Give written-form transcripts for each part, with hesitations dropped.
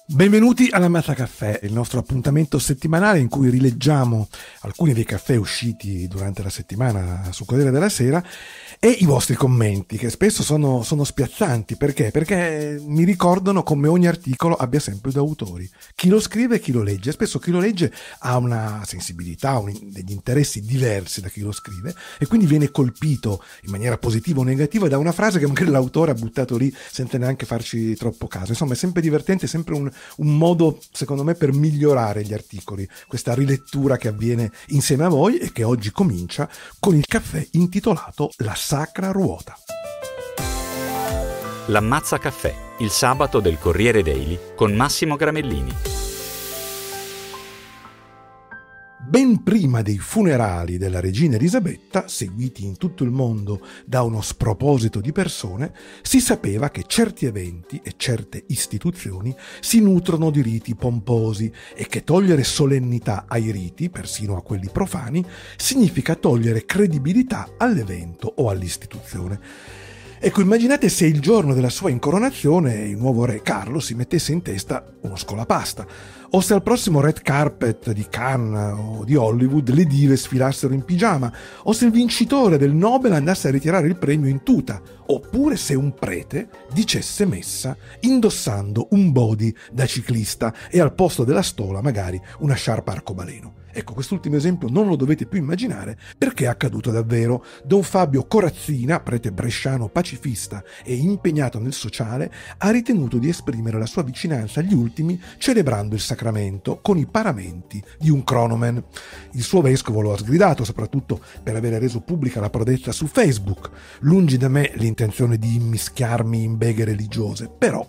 Benvenuti alla Mazza Caffè, il nostro appuntamento settimanale in cui rileggiamo alcuni dei caffè usciti durante la settimana sul Corriere della Sera e i vostri commenti, che spesso sono spiazzanti. Perché? Perché mi ricordano come ogni articolo abbia sempre due autori, chi lo scrive e chi lo legge. Spesso chi lo legge ha una sensibilità, degli interessi diversi da chi lo scrive e quindi viene colpito in maniera positiva o negativa da una frase che magari l'autore ha buttato lì senza neanche farci troppo caso. Insomma, è sempre divertente, è sempre un modo, secondo me, per migliorare gli articoli, questa rilettura che avviene insieme a voi e che oggi comincia con il caffè intitolato La Sacra Ruota. L'Ammazza Caffè, il sabato del Corriere Daily con Massimo Gramellini. Ben prima dei funerali della regina Elisabetta, seguiti in tutto il mondo da uno sproposito di persone, si sapeva che certi eventi e certe istituzioni si nutrono di riti pomposi e che togliere solennità ai riti, persino a quelli profani, significa togliere credibilità all'evento o all'istituzione. Ecco, immaginate se il giorno della sua incoronazione il nuovo re Carlo si mettesse in testa uno scolapasta, o se al prossimo red carpet di Cannes o di Hollywood le dive sfilassero in pigiama, o se il vincitore del Nobel andasse a ritirare il premio in tuta, oppure se un prete dicesse messa indossando un body da ciclista e al posto della stola magari una sciarpa arcobaleno. Ecco, quest'ultimo esempio non lo dovete più immaginare perché è accaduto davvero. Don Fabio Corazzina, prete bresciano pacifista e impegnato nel sociale, ha ritenuto di esprimere la sua vicinanza agli ultimi celebrando il sacramento con i paramenti di un cronomen. Il suo vescovo lo ha sgridato, soprattutto per aver reso pubblica la prodezza su Facebook. Lungi da me l'intenzione di immischiarmi in beghe religiose, però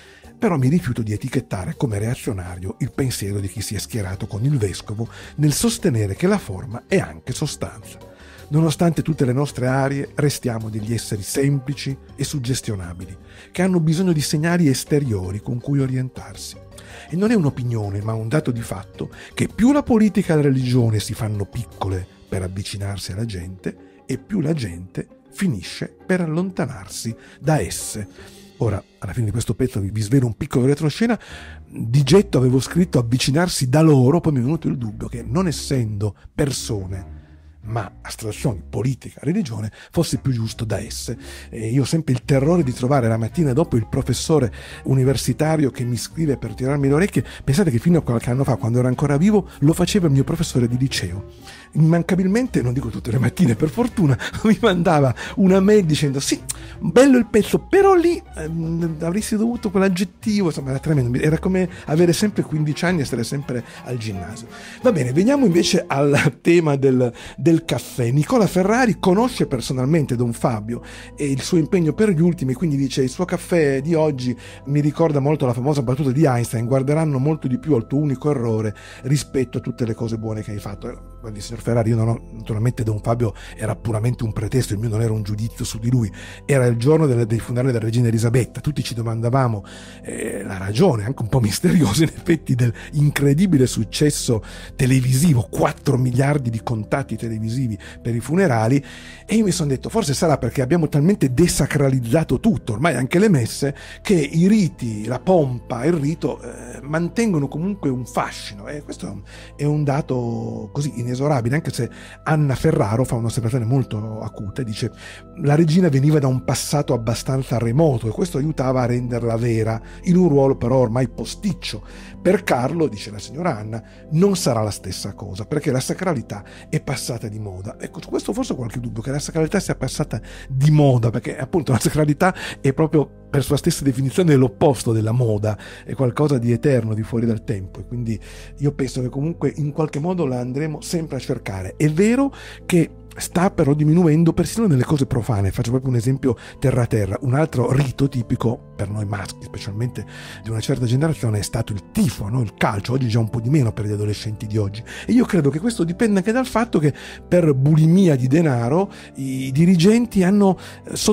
mi rifiuto di etichettare come reazionario il pensiero di chi si è schierato con il vescovo nel sostenere che la forma è anche sostanza. Nonostante tutte le nostre arie, restiamo degli esseri semplici e suggestionabili, che hanno bisogno di segnali esteriori con cui orientarsi. E non è un'opinione, ma un dato di fatto, che più la politica e la religione si fanno piccole per avvicinarsi alla gente, e più la gente finisce per allontanarsi da esse. Ora, alla fine di questo pezzo vi svelo un piccolo retroscena. Di getto avevo scritto avvicinarsi da loro, poi mi è venuto il dubbio che, non essendo persone ma astrazioni, politica, religione, fosse più giusto da esse. E io ho sempre il terrore di trovare la mattina dopo il professore universitario che mi scrive per tirarmi le orecchie. Pensate che fino a qualche anno fa, quando ero ancora vivo, lo faceva il mio professore di liceo. Immancabilmente, non dico tutte le mattine per fortuna, mi mandava una mail dicendo sì, bello il pezzo, però lì avresti dovuto quell'aggettivo, insomma era tremendo, era come avere sempre 15 anni e essere sempre al ginnasio. Va bene, veniamo invece al tema del caffè. Nicola Ferrari conosce personalmente Don Fabio e il suo impegno per gli ultimi, quindi dice: il suo caffè di oggi mi ricorda molto la famosa battuta di Einstein: guarderanno molto di più al tuo unico errore rispetto a tutte le cose buone che hai fatto. Guardi, signor Ferrari, io non ho, naturalmente Don Fabio era puramente un pretesto, il mio non era un giudizio su di lui, era il giorno dei funerali della regina Elisabetta, tutti ci domandavamo la ragione, anche un po' misteriosa in effetti, dell'incredibile successo televisivo, 4 miliardi di contatti televisivi per i funerali, e io mi sono detto forse sarà perché abbiamo talmente desacralizzato tutto, ormai anche le messe, che i riti, la pompa, il rito mantengono comunque un fascino, e questo è un dato così inesorabile, anche se Anna Ferraro fa un'osservazione molto acuta, dice: la regina veniva da un passato abbastanza remoto e questo aiutava a renderla vera, in un ruolo però ormai posticcio. Per Carlo, dice la signora Anna, non sarà la stessa cosa, perché la sacralità è passata di moda. Ecco, su questo forse ho qualche dubbio, che la sacralità sia passata di moda, perché appunto la sacralità è proprio, per sua stessa definizione, l'opposto della moda, è qualcosa di eterno, di fuori dal tempo, e quindi io penso che comunque in qualche modo la andremo sempre a cercare. È vero che sta però diminuendo persino nelle cose profane. Faccio proprio un esempio terra terra. Un altro rito tipico per noi maschi, specialmente di una certa generazione, è stato il tifo, no? Il calcio. Oggi già un po' di meno per gli adolescenti di oggi, e io credo che questo dipenda anche dal fatto che per bulimia di denaro i dirigenti hanno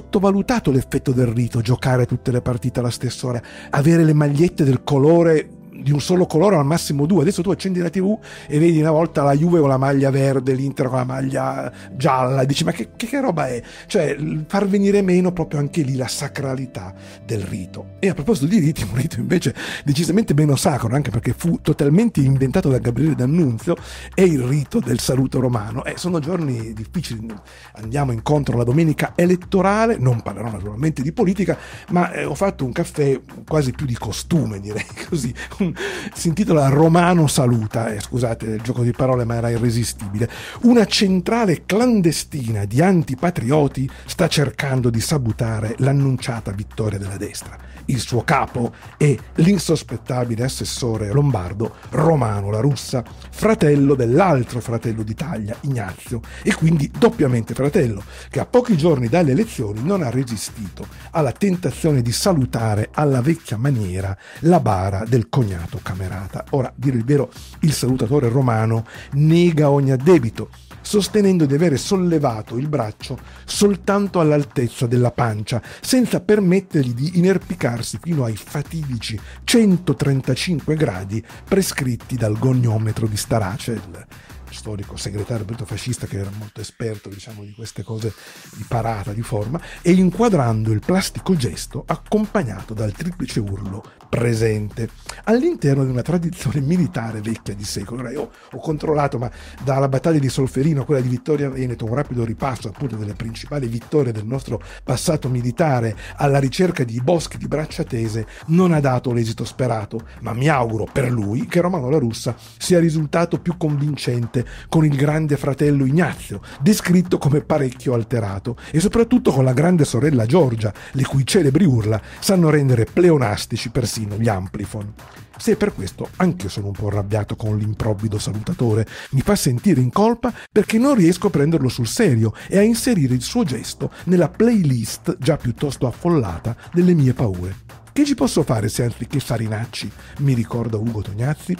sottovalutato l'effetto del rito, giocare tutte le partite alla stessa ora, avere le magliette del colore di un solo colore, al massimo 2. Adesso tu accendi la TV e vedi una volta la Juve con la maglia verde, l'Inter con la maglia gialla, e dici ma che roba è? Cioè far venire meno proprio anche lì la sacralità del rito. E a proposito di riti, un rito invece decisamente meno sacro, anche perché fu totalmente inventato da Gabriele D'Annunzio, è il rito del saluto romano. Sono giorni difficili, andiamo incontro alla domenica elettorale, non parlerò naturalmente di politica, ma ho fatto un caffè quasi più di costume, direi così. Si intitola Romano saluta, scusate il gioco di parole, ma era irresistibile. Una centrale clandestina di antipatrioti sta cercando di sabotare l'annunciata vittoria della destra. Il suo capo è l'insospettabile assessore lombardo Romano La Russa, fratello dell'altro fratello d'Italia, Ignazio, e quindi doppiamente fratello, che a pochi giorni dalle elezioni non ha resistito alla tentazione di salutare alla vecchia maniera la bara del cognato Camerata. Ora, dire il vero, il salutatore romano nega ogni addebito, sostenendo di avere sollevato il braccio soltanto all'altezza della pancia, senza permettergli di inerpicarsi fino ai fatidici 135 gradi prescritti dal goniometro di Starace, il storico segretario del partito fascista, che era molto esperto, diciamo, di queste cose di parata, di forma, e inquadrando il plastico gesto accompagnato dal triplice urlo presente, all'interno di una tradizione militare vecchia di secoli. Ora, io ho controllato, ma dalla battaglia di Solferino a quella di Vittoria Veneto, un rapido ripasso appunto delle principali vittorie del nostro passato militare, alla ricerca di boschi di braccia tese, non ha dato l'esito sperato, ma mi auguro per lui che Romano La Russa sia risultato più convincente con il grande fratello Ignazio, descritto come parecchio alterato, e soprattutto con la grande sorella Giorgia, le cui celebri urla sanno rendere pleonastici persino gli amplifon. Se per questo anche io sono un po' arrabbiato con l'improvvido salutatore, mi fa sentire in colpa perché non riesco a prenderlo sul serio e a inserire il suo gesto nella playlist già piuttosto affollata delle mie paure. Che ci posso fare se anziché Farinacci mi ricorda Ugo Tognazzi?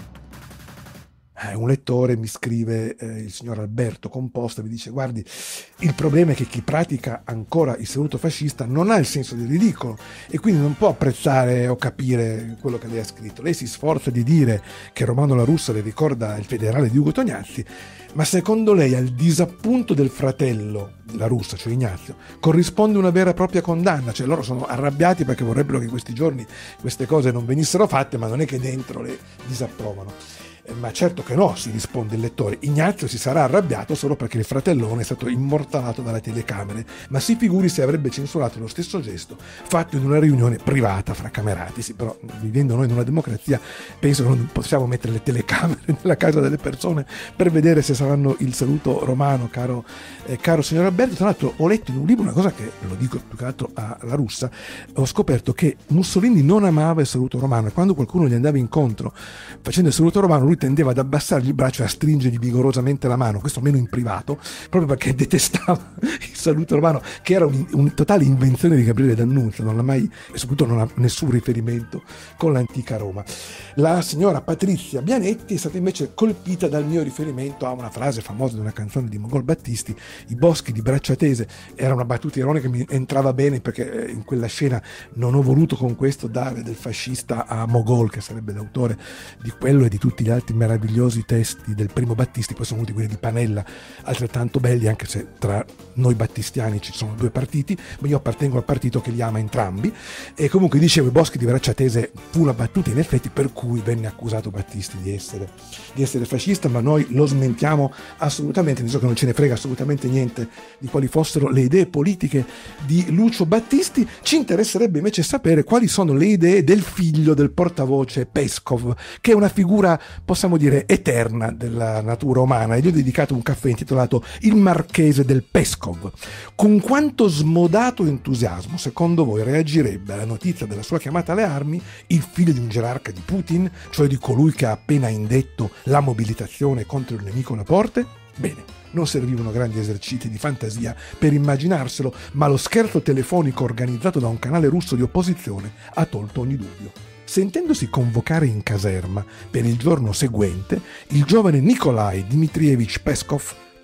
Un lettore mi scrive, il signor Alberto Composta, mi dice: guardi, il problema è che chi pratica ancora il saluto fascista non ha il senso del ridicolo e quindi non può apprezzare o capire quello che lei ha scritto. Lei si sforza di dire che Romano La Russa le ricorda il federale di Ugo Tognazzi, ma secondo lei al disappunto del fratello La Russa, cioè Ignazio, corrisponde una vera e propria condanna? Cioè loro sono arrabbiati perché vorrebbero che in questi giorni queste cose non venissero fatte, ma non è che dentro le disapprovano. Ma certo che no, si risponde il lettore. Ignazio si sarà arrabbiato solo perché il fratellone è stato immortalato dalle telecamere, ma si figuri se avrebbe censurato lo stesso gesto fatto in una riunione privata fra camerati. Sì, però vivendo noi in una democrazia penso che non possiamo mettere le telecamere nella casa delle persone per vedere se saranno il saluto romano, caro signor Alberto. Tra l'altro ho letto in un libro una cosa che, lo dico più che altro a La Russa, ho scoperto che Mussolini non amava il saluto romano e quando qualcuno gli andava incontro facendo il saluto romano lui tendeva ad abbassargli il braccio e a stringergli vigorosamente la mano, questo meno in privato, proprio perché detestava il saluto romano, che era un totale invenzione di Gabriele D'Annunzio, non l'ha mai, e soprattutto non ha nessun riferimento con l'antica Roma. La signora Patrizia Bianetti è stata invece colpita dal mio riferimento a una frase famosa di una canzone di Mogol Battisti: i boschi di braccia tese. Era una battuta ironica che mi entrava bene perché in quella scena non ho voluto con questo dare del fascista a Mogol, che sarebbe l'autore di quello e di tutti gli altri meravigliosi testi del primo Battisti. Poi sono venuti quelli di Panella, altrettanto belli, anche se tra noi battistiani ci sono due partiti, ma io appartengo al partito che li ama entrambi. E comunque dicevo, i boschi di braccia tese fu la battuta in effetti per cui venne accusato Battisti di essere fascista, ma noi lo smentiamo assolutamente, nel senso che non ce ne frega assolutamente niente di quali fossero le idee politiche di Lucio Battisti. Ci interesserebbe invece sapere quali sono le idee del figlio del portavoce Peskov, che è una figura, possiamo dire, eterna della natura umana, e gli ho dedicato un caffè intitolato Il Marchese del Peskov. Con quanto smodato entusiasmo, secondo voi, reagirebbe alla notizia della sua chiamata alle armi il figlio di un gerarca di Putin, cioè di colui che ha appena indetto la mobilitazione contro il nemico alla porte? Bene, non servivano grandi esercizi di fantasia per immaginarselo, ma lo scherzo telefonico organizzato da un canale russo di opposizione ha tolto ogni dubbio. Sentendosi convocare in caserma per il giorno seguente, il giovane Nikolai Dmitrievich Peskov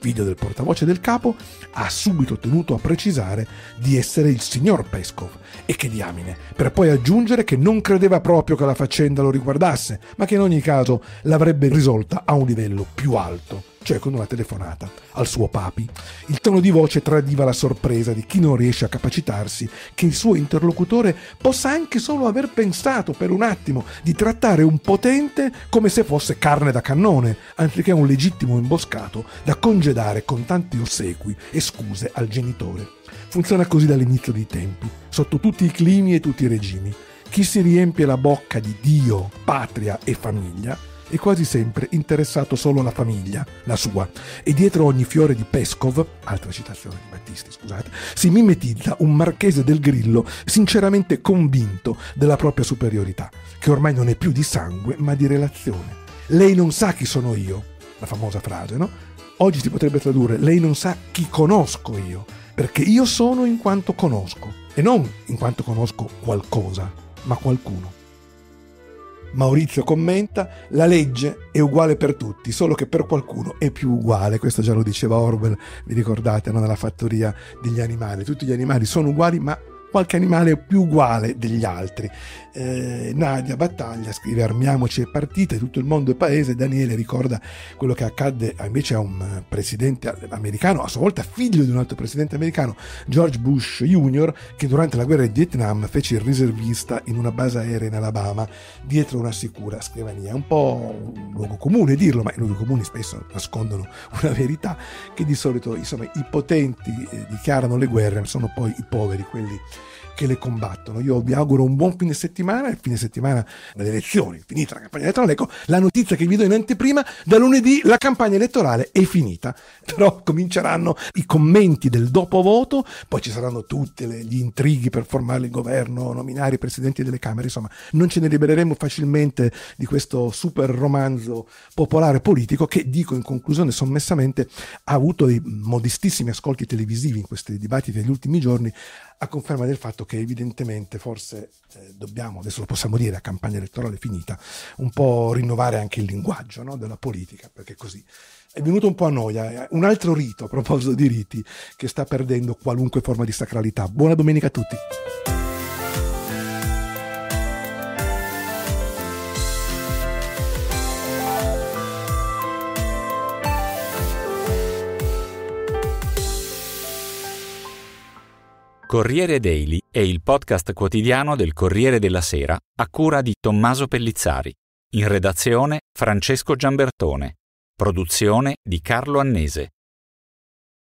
figlio del portavoce del capo, ha subito tenuto a precisare di essere il signor Peskov, e che diamine, per poi aggiungere che non credeva proprio che la faccenda lo riguardasse, ma che in ogni caso l'avrebbe risolta a un livello più alto, cioè con una telefonata al suo papi. Il tono di voce tradiva la sorpresa di chi non riesce a capacitarsi che il suo interlocutore possa anche solo aver pensato per un attimo di trattare un potente come se fosse carne da cannone, anziché un legittimo imboscato da congedare con tanti ossequi e scuse al genitore. Funziona così dall'inizio dei tempi, sotto tutti i climi e tutti i regimi. Chi si riempie la bocca di Dio, patria e famiglia è quasi sempre interessato solo alla famiglia, la sua, e dietro ogni fiore di Peskov, altra citazione di Battisti, scusate, si mimetizza un marchese del Grillo sinceramente convinto della propria superiorità, che ormai non è più di sangue ma di relazione. Lei non sa chi sono io, la famosa frase, no? Oggi si potrebbe tradurre: lei non sa chi conosco io, perché io sono in quanto conosco, e non in quanto conosco qualcosa, ma qualcuno. Maurizio commenta: la legge è uguale per tutti, solo che per qualcuno è più uguale. Questo già lo diceva Orwell, vi ricordate, no? Nella fattoria degli animali. Tutti gli animali sono uguali, ma qualche animale è più uguale degli altri. Nadia Battaglia scrive: armiamoci e partite, tutto il mondo è paese. Daniele ricorda quello che accadde invece a un presidente americano, a sua volta figlio di un altro presidente americano, George Bush Jr., che durante la guerra di Vietnam fece il riservista in una base aerea in Alabama dietro una sicura scrivania. È un po' un luogo comune dirlo, ma i luoghi comuni spesso nascondono una verità, che di solito, insomma, i potenti dichiarano le guerre, ma sono poi i poveri quelli che le combattono. Io vi auguro un buon fine settimana, il fine settimana delle elezioni, finita la campagna elettorale. Ecco, la notizia che vi do in anteprima: da lunedì la campagna elettorale è finita, però cominceranno i commenti del dopo voto, poi ci saranno tutti gli intrighi per formare il governo, nominare i presidenti delle Camere, insomma non ce ne libereremo facilmente di questo super romanzo popolare politico che, dico in conclusione sommessamente, ha avuto dei modestissimi ascolti televisivi in questi dibattiti degli ultimi giorni, a conferma del fatto che evidentemente forse dobbiamo, adesso lo possiamo dire, a campagna elettorale finita, un po' rinnovare anche il linguaggio, no, della politica, perché così è venuto un po' a noia. Un altro rito, a proposito di riti, che sta perdendo qualunque forma di sacralità. Buona domenica a tutti. Corriere Daily è il podcast quotidiano del Corriere della Sera a cura di Tommaso Pellizzari. In redazione Francesco Giambertone. Produzione di Carlo Annese.